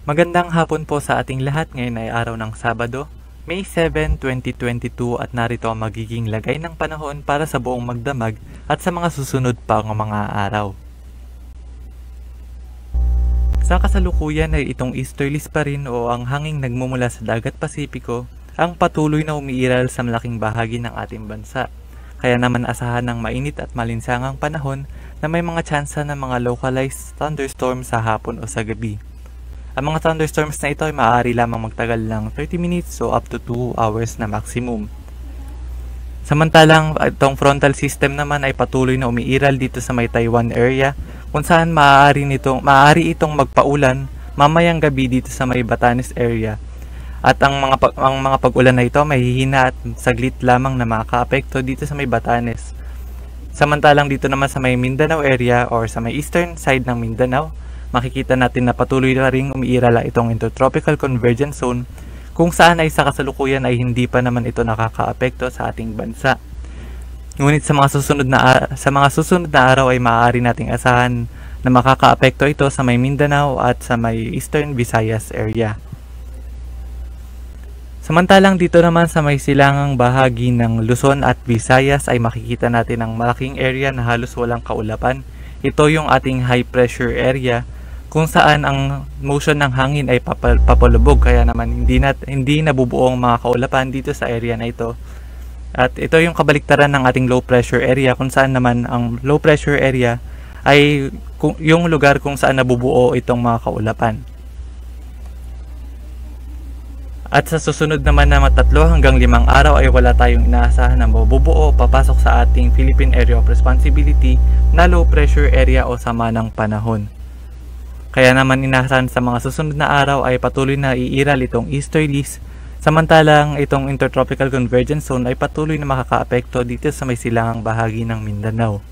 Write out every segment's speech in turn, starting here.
Magandang hapon po sa ating lahat. Ngayon ay araw ng Sabado, May 7, 2022 at narito ang magiging lagay ng panahon para sa buong magdamag at sa mga susunod pang mga araw. Sa kasalukuyan ay itong easterlies pa rin o ang hanging nagmumula sa dagat Pasipiko ang patuloy na umiiral sa malaking bahagi ng ating bansa. Kaya naman asahan ng mainit at malinsangang panahon na may mga tsansa ng mga localized thunderstorms sa hapon o sa gabi. Ang mga thunderstorms na ito ay maaari lamang magtagal ng 30 minutes o up to 2 hours na maximum. Samantalang itong frontal system naman ay patuloy na umiiral dito sa may Taiwan area kung saan maaari itong magpaulan mamayang gabi dito sa may Batanes area. At ang mga pag-ulan na ito may hihina at saglit lamang na makakaapekto dito sa may Batanes. Samantalang dito naman sa may Mindanao area or sa may eastern side ng Mindanao, makikita natin na patuloy na ring umiiral itong Intertropical Convergence Zone kung saan ay sa kasalukuyan ay hindi pa naman ito nakakaapekto sa ating bansa. Ngunit sa mga susunod na araw ay maaari nating asahan na makakaapekto ito sa may Mindanao at sa may Eastern Visayas area. Samantalang dito naman sa may silangang bahagi ng Luzon at Visayas ay makikita natin ang malaking area na halos walang kaulapan. Ito yung ating high pressure area kung saan ang motion ng hangin ay papalubog kaya naman hindi nabubuo ang mga kaulapan dito sa area na ito. At ito yung kabaliktaran ng ating low pressure area kung saan naman ang low pressure area ay yung lugar kung saan nabubuo itong mga kaulapan. At sa susunod naman na 3 hanggang 5 araw ay wala tayong inaasahan na mabubuo papasok sa ating Philippine Area of Responsibility na low pressure area o sama ng panahon. Kaya naman inaasahan sa mga susunod na araw ay patuloy na iiral itong easterlies, samantalang itong Intertropical Convergence Zone ay patuloy na makakaapekto dito sa may silangang bahagi ng Mindanao.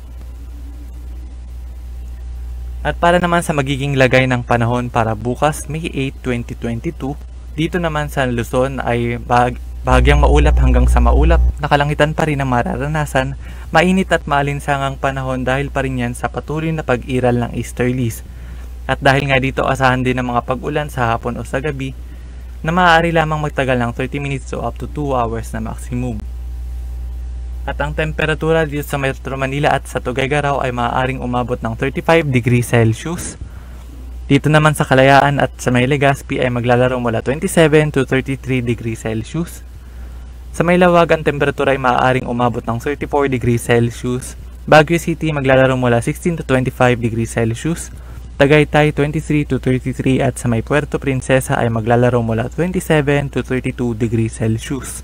At para naman sa magiging lagay ng panahon para bukas May 8, 2022, dito naman sa Luzon ay bahagyang maulap hanggang sa maulap na kalangitan pa rin ang mararanasan, mainit at maalinsangang panahon dahil pa rin yan sa patuloy na pag-iral ng easterlies. At dahil nga dito asahan din ng mga pag-ulan sa hapon o sa gabi na maaari lamang magtagal ng 30 minutes o up to 2 hours na maximum. At ang temperatura dito sa Metro Manila at sa Tuguegarao ay maaaring umabot ng 35 degrees Celsius. Dito naman sa Kalayaan at sa may Legazpi ay maglalaro mula 27 to 33 degrees Celsius. Sa may Lawag ang temperatura ay maaaring umabot ng 34 degrees Celsius. Baguio City maglalaro mula 16 to 25 degrees Celsius. Tagaytay 23 to 33 at sa may Puerto Princesa ay maglalaro mula 27 to 32 degrees Celsius.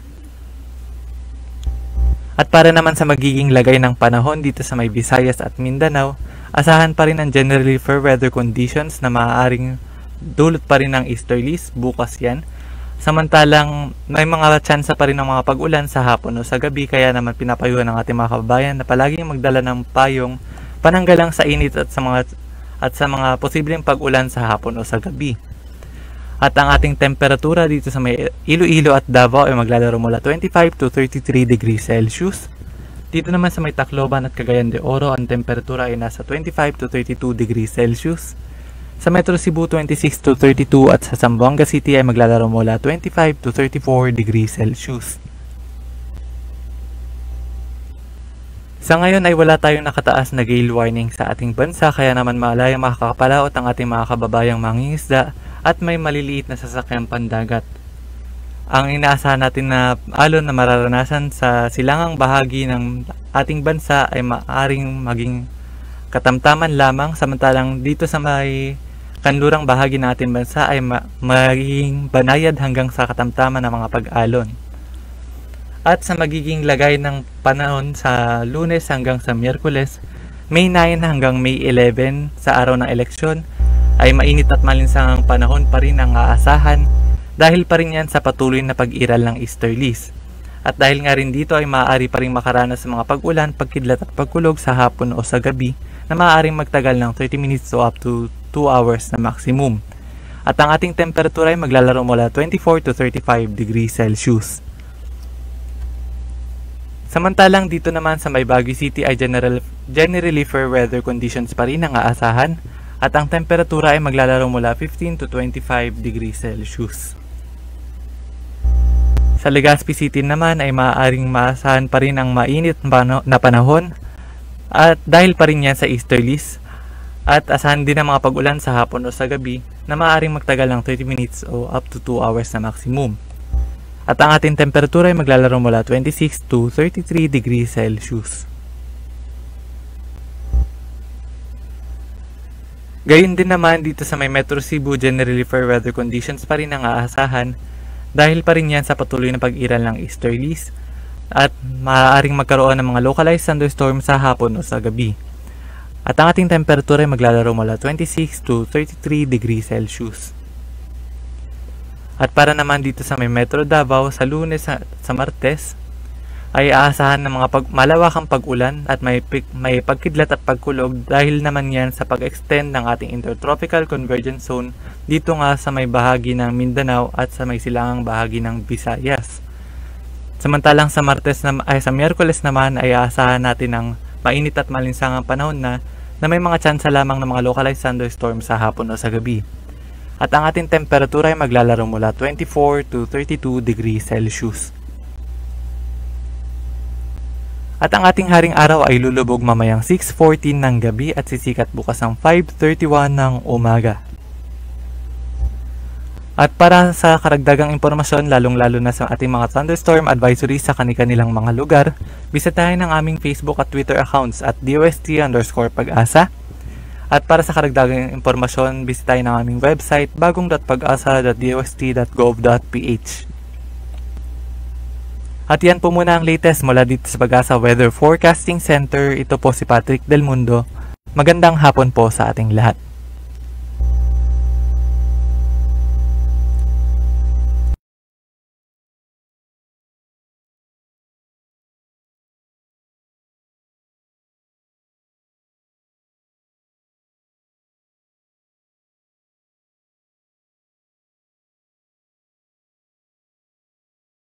At para naman sa magiging lagay ng panahon dito sa may Visayas at Mindanao, asahan pa rin ang generally fair weather conditions na maaaring dulot pa rin ng easterlies, bukas yan. Samantalang may mga tsansa pa rin ng mga pag-ulan sa hapon o sa gabi kaya naman pinapayuhan ng ating mga kababayan na palaging magdala ng payong pananggalang sa init at sa mga posibleng pag-ulan sa hapon o sa gabi. At ang ating temperatura dito sa may Iloilo at Davao ay maglalaro mula 25 to 33 degrees Celsius. Dito naman sa may Tacloban at Cagayan de Oro, ang temperatura ay nasa 25 to 32 degrees Celsius. Sa Metro Cebu, 26 to 32 at sa Zamboanga City ay maglalaro mula 25 to 34 degrees Celsius. Sa ngayon ay wala tayong nakataas na gale warning sa ating bansa kaya naman malayang makakapalaot ang ating mga kababayang mangingisda at may maliliit na sasakyang pandagat. Ang inaasahan natin na alon na mararanasan sa silangang bahagi ng ating bansa ay maaring maging katamtaman lamang, samantalang dito sa may kanlurang bahagi ng ating bansa ay magiging banayad hanggang sa katamtaman ng mga pag-alon. At sa magiging lagay ng panahon sa Lunes hanggang sa Miyerkules, May 9 hanggang May 11 sa araw ng eleksyon ay mainit at malinsangang panahon pa rin ang aasahan dahil pa rin yan sa patuloy na pag-iral ng easterlies. At dahil nga rin dito ay maaari pa rin makaranas sa mga pag-ulan, pagkidlat at pagkulog sa hapon o sa gabi na maaaring magtagal ng 30 minutes to up to 2 hours na maximum. At ang ating temperatura ay maglalaro mula 24 to 35 degrees Celsius. Samantalang dito naman sa may Baguio City ay generally fair weather conditions pa rin ang aasahan At ang temperatura ay maglalaro mula 15 to 25 degrees Celsius. Sa Legazpi City naman ay maaaring maasahan pa rin ang mainit na panahon at dahil pa rin yan sa easterlies, at asahan din ang mga pag-ulan sa hapon o sa gabi na maaaring magtagal ng 30 minutes o up to 2 hours na maximum. At ang ating temperatura ay maglalaro mula 26 to 33 degrees Celsius. Gayun din naman dito sa may Metro Cebu, generally fair weather conditions pa rin ang aasahan dahil pa rin yan sa patuloy na pag-iral ng easterlies at maaaring magkaroon ng mga localized thunderstorm sa hapon o sa gabi. At ang ating temperatura ay maglalaro mula 26 to 33 degrees Celsius. At para naman dito sa may Metro Davao, sa Lunes sa Martes ay aasahan ng mga malawakang pag-ulan at may pagkidlat at pagkulog dahil naman yan sa pag-extend ng ating intertropical convergence zone dito nga sa may bahagi ng Mindanao at sa may silangang bahagi ng Visayas. Samantalang sa sa Miyerkules naman ay aasahan natin ng mainit at malinsangang panahon na may mga tsansa lamang ng mga localized thunderstorm sa hapon o sa gabi. At ang ating temperatura ay maglalaro mula 24 to 32 degrees Celsius. At ang ating haring araw ay lulubog mamayang 6:14 ng gabi at sisikat bukas ng 5:31 ng umaga. At para sa karagdagang impormasyon, lalong-lalo na sa ating mga thunderstorm advisory sa kanilang mga lugar, bisitahin ang aming Facebook at Twitter accounts at DOST_pag-asa. At para sa karagdagang impormasyon, bisitahin ang aming website bagong.pag-asa.dost.gov.ph. At yan po muna ang latest mula dito sa Pag-asa Weather Forecasting Center. Ito po si Patrick Del Mundo. Magandang hapon po sa ating lahat.